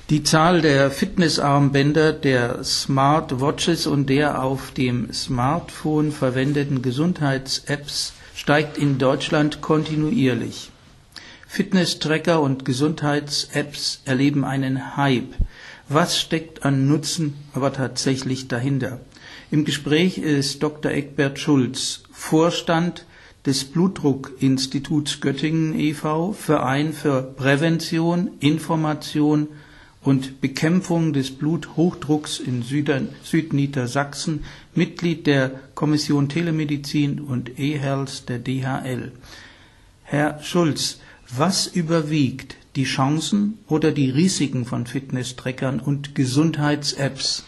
Die Zahl der Fitnessarmbänder, der Smartwatches und der auf dem Smartphone verwendeten Gesundheits-Apps steigt in Deutschland kontinuierlich. Fitness-Tracker und Gesundheits-Apps erleben einen Hype. Was steckt an Nutzen aber tatsächlich dahinter? Im Gespräch ist Dr. Egbert Schulz, Vorstand des Blutdruckinstituts Göttingen e.V., Verein für Prävention, Information und Bekämpfung des Bluthochdrucks in Südniedersachsen, Mitglied der Kommission Telemedizin und eHealth der DHL. Herr Schulz, was überwiegt, die Chancen oder die Risiken von Fitness-Trackern und Gesundheits-Apps?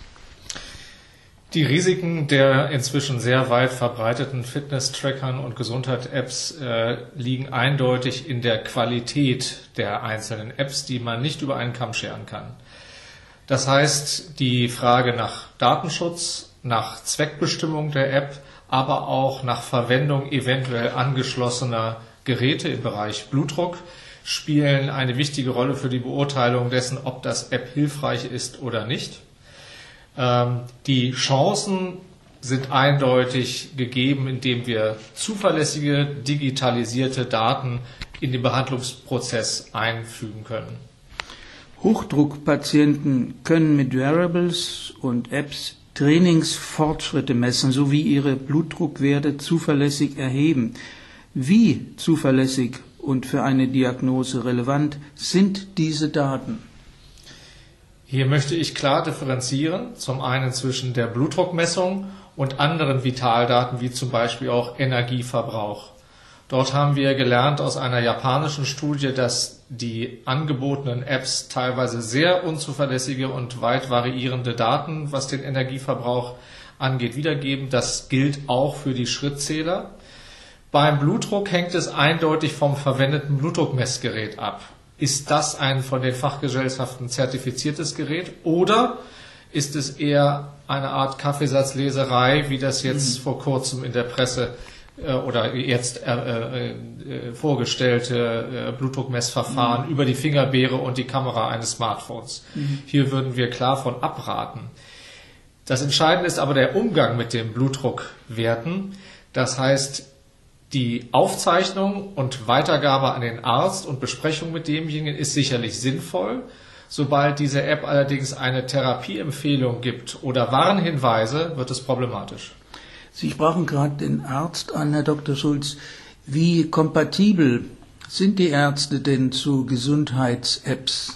Die Risiken der inzwischen sehr weit verbreiteten Fitness-Trackern und Gesundheits-Apps liegen eindeutig in der Qualität der einzelnen Apps, die man nicht über einen Kamm scheren kann. Das heißt, die Frage nach Datenschutz, nach Zweckbestimmung der App, aber auch nach Verwendung eventuell angeschlossener Geräte im Bereich Blutdruck spielen eine wichtige Rolle für die Beurteilung dessen, ob das App hilfreich ist oder nicht. Die Chancen sind eindeutig gegeben, indem wir zuverlässige, digitalisierte Daten in den Behandlungsprozess einfügen können. Hochdruckpatienten können mit Wearables und Apps Trainingsfortschritte messen sowie ihre Blutdruckwerte zuverlässig erheben. Wie zuverlässig und für eine Diagnose relevant sind diese Daten? Hier möchte ich klar differenzieren, zum einen zwischen der Blutdruckmessung und anderen Vitaldaten, wie zum Beispiel auch Energieverbrauch. Dort haben wir gelernt aus einer japanischen Studie, dass die angebotenen Apps teilweise sehr unzuverlässige und weit variierende Daten, was den Energieverbrauch angeht, wiedergeben. Das gilt auch für die Schrittzähler. Beim Blutdruck hängt es eindeutig vom verwendeten Blutdruckmessgerät ab. Ist das ein von den Fachgesellschaften zertifiziertes Gerät oder ist es eher eine Art Kaffeesatzleserei, wie das jetzt vor kurzem in der Presse oder jetzt vorgestellte Blutdruckmessverfahren über die Fingerbeere und die Kamera eines Smartphones? Hier würden wir klar von abraten. Das Entscheidende ist aber der Umgang mit den Blutdruckwerten. Das heißt, die Aufzeichnung und Weitergabe an den Arzt und Besprechung mit demjenigen ist sicherlich sinnvoll. Sobald diese App allerdings eine Therapieempfehlung gibt oder Warnhinweise, wird es problematisch. Sie sprachen gerade den Arzt an, Herr Dr. Schulz. Wie kompatibel sind die Ärzte denn zu Gesundheits-Apps?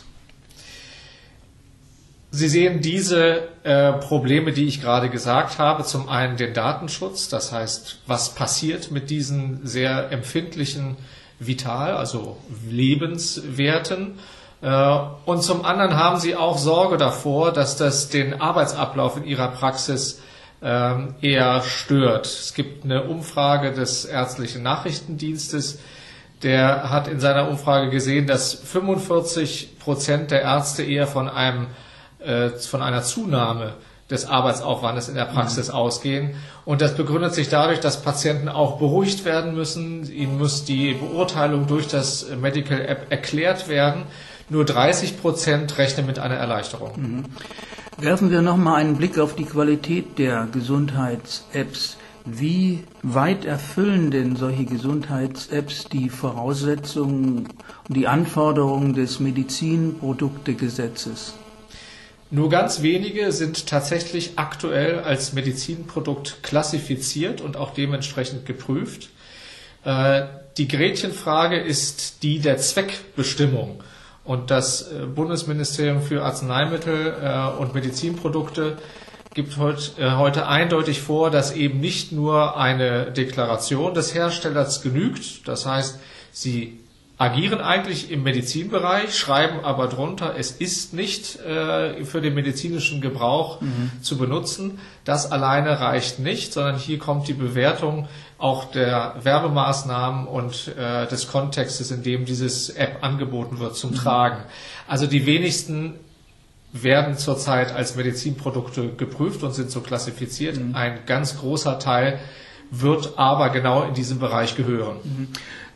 Sie sehen diese Probleme, die ich gerade gesagt habe, zum einen den Datenschutz, das heißt, was passiert mit diesen sehr empfindlichen also Lebenswerten, und zum anderen haben Sie auch Sorge davor, dass das den Arbeitsablauf in Ihrer Praxis eher stört. Es gibt eine Umfrage des ärztlichen Nachrichtendienstes, der hat in seiner Umfrage gesehen, dass 45% der Ärzte eher von einer Zunahme des Arbeitsaufwandes in der Praxis ausgehen. Und das begründet sich dadurch, dass Patienten auch beruhigt werden müssen. Ihnen muss die Beurteilung durch das Medical App erklärt werden. Nur 30% rechnen mit einer Erleichterung. Werfen wir nochmal einen Blick auf die Qualität der Gesundheits-Apps. Wie weit erfüllen denn solche Gesundheits-Apps die Voraussetzungen und die Anforderungen des Medizinproduktegesetzes? Nur ganz wenige sind tatsächlich aktuell als Medizinprodukt klassifiziert und auch dementsprechend geprüft. Die Gretchenfrage ist die der Zweckbestimmung. Und das Bundesministerium für Arzneimittel und Medizinprodukte gibt heute eindeutig vor, dass eben nicht nur eine Deklaration des Herstellers genügt. Das heißt, sie agieren eigentlich im Medizinbereich, schreiben aber drunter, es ist nicht für den medizinischen Gebrauch zu benutzen. Das alleine reicht nicht, sondern hier kommt die Bewertung auch der Werbemaßnahmen und des Kontextes, in dem dieses App angeboten wird, zum Tragen. Also die wenigsten werden zurzeit als Medizinprodukte geprüft und sind so klassifiziert. Ein ganz großer Teil wird aber genau in diesem Bereich gehören.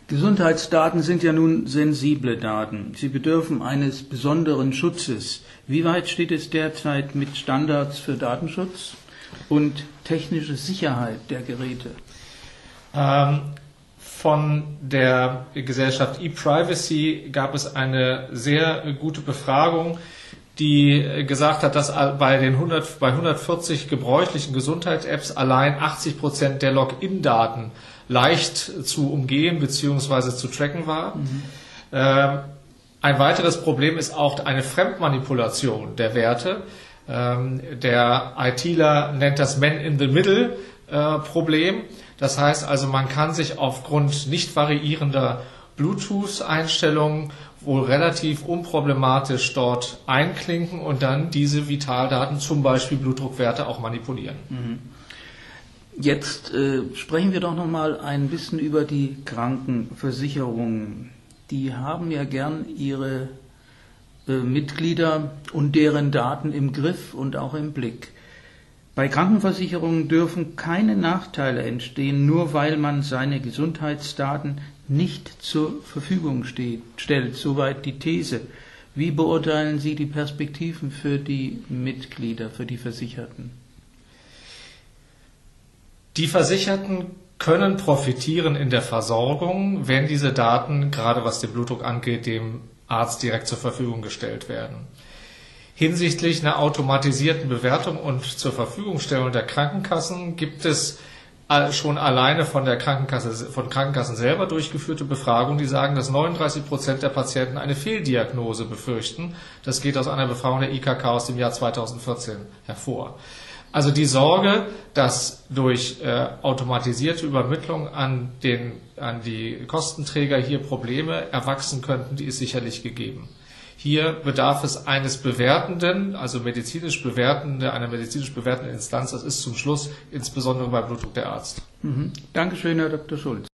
Gesundheitsdaten sind ja nun sensible Daten. Sie bedürfen eines besonderen Schutzes. Wie weit steht es derzeit mit Standards für Datenschutz und technische Sicherheit der Geräte? Von der Gesellschaft ePrivacy gab es eine sehr gute Befragung, die gesagt hat, dass bei 140 gebräuchlichen Gesundheits-Apps allein 80% der Login-Daten leicht zu umgehen bzw. zu tracken war. Ein weiteres Problem ist auch eine Fremdmanipulation der Werte. Der ITler nennt das Man-in-the-Middle-Problem. Das heißt also, man kann sich aufgrund nicht variierender Bluetooth-Einstellungen wohl relativ unproblematisch dort einklinken und dann diese Vitaldaten, zum Beispiel Blutdruckwerte, auch manipulieren. Jetzt sprechen wir doch noch mal ein bisschen über die Krankenversicherungen. Die haben ja gern ihre Mitglieder und deren Daten im Griff und auch im Blick. Bei Krankenversicherungen dürfen keine Nachteile entstehen, nur weil man seine Gesundheitsdaten nicht zur Verfügung stellt. Soweit die These. Wie beurteilen Sie die Perspektiven für die Mitglieder, für die Versicherten? Die Versicherten können profitieren in der Versorgung, wenn diese Daten, gerade was den Blutdruck angeht, dem Arzt direkt zur Verfügung gestellt werden. Hinsichtlich einer automatisierten Bewertung und zur Verfügungstellung der Krankenkassen gibt es schon alleine von Krankenkassen selber durchgeführte Befragungen, die sagen, dass 39% der Patienten eine Fehldiagnose befürchten. Das geht aus einer Befragung der IKK aus dem Jahr 2014 hervor. Also die Sorge, dass durch automatisierte Übermittlung an die Kostenträger hier Probleme erwachsen könnten, die ist sicherlich gegeben. Hier bedarf es eines bewertenden, also einer medizinisch bewertenden Instanz. Das ist zum Schluss insbesondere bei Blutdruck der Arzt. Dankeschön, Herr Dr. Schulz.